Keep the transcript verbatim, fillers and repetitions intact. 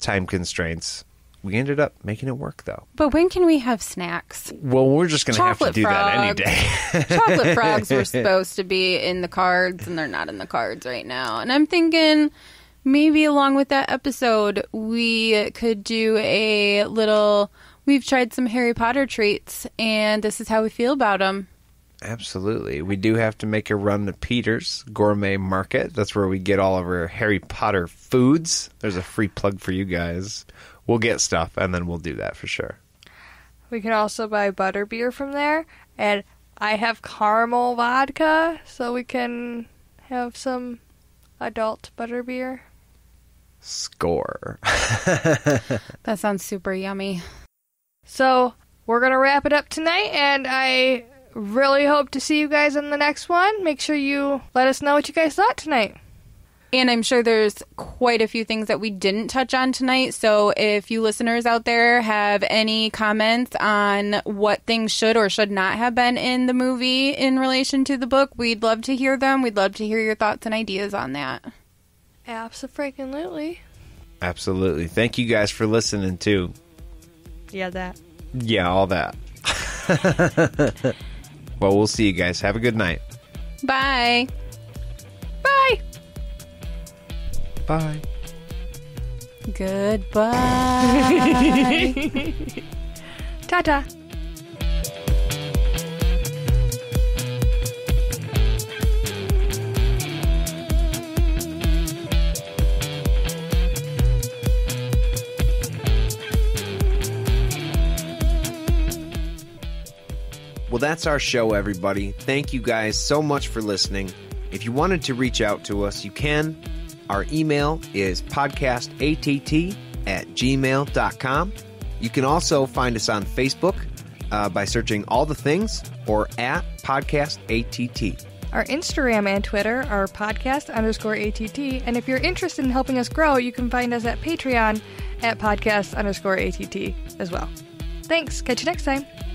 time constraints. We ended up making it work, though. But when can we have snacks? Well, we're just going to have to do frogs. that any day. Chocolate frogs were supposed to be in the cards, and they're not in the cards right now. And I'm thinking maybe along with that episode, we could do a little... We've tried some Harry Potter treats, and this is how we feel about them. Absolutely. We do have to make a run to Peter's Gourmet Market. That's where we get all of our Harry Potter foods. There's a free plug for you guys. We'll get stuff, and then we'll do that for sure. We can also buy butterbeer from there, and I have caramel vodka, so we can have some adult butterbeer. Score. That sounds super yummy. So, we're going to wrap it up tonight, and I really hope to see you guys on the next one. Make sure you let us know what you guys thought tonight. And I'm sure there's quite a few things that we didn't touch on tonight. So if you listeners out there have any comments on what things should or should not have been in the movie in relation to the book, we'd love to hear them. We'd love to hear your thoughts and ideas on that. Abso-freaking-lutely. Absolutely. Thank you guys for listening, too. Yeah, that. Yeah, all that. Well, we'll see you guys. Have a good night. Bye. Bye. Bye. Goodbye. Ta-ta. Well, that's our show, everybody. Thank you guys so much for listening. If you wanted to reach out to us, you can. Our email is podcastatt at gmail dot com. You can also find us on Facebook uh, by searching All the Things or at podcastatt. Our Instagram and Twitter are podcast underscore ATT. And if you're interested in helping us grow, you can find us at Patreon at podcast underscore ATT as well. Thanks. Catch you next time.